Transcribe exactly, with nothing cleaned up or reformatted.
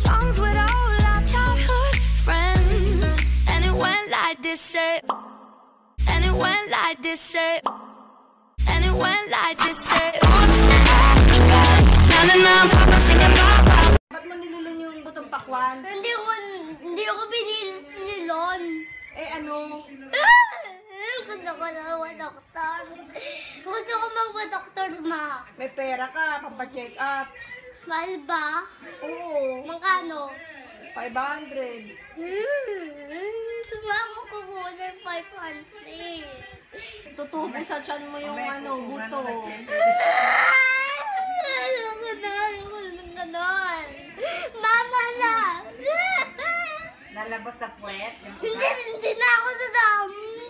songs with all our childhood friends. And it went like this, say. And it went like this, say. And it went like this, say. Na na na, papa singing papa. Ba't mo nilulon yung butong pakwan? Hindi ko, hindi ko binilon. Eh ano? Gusto ko na mag-doktor. Gusto ko mag-doktor, ma. May pera ka, pampacheck up. Mahal ba? Oo. Magkano? five hundred. Hmm. Sumama ko muna yung five hundred. Tutubo sa tiyan mo yung ano, buto. Ayoko na, ayoko na ganon. Mama na! Lalabas sa puwet? Hindi, hindi na ako sa dami.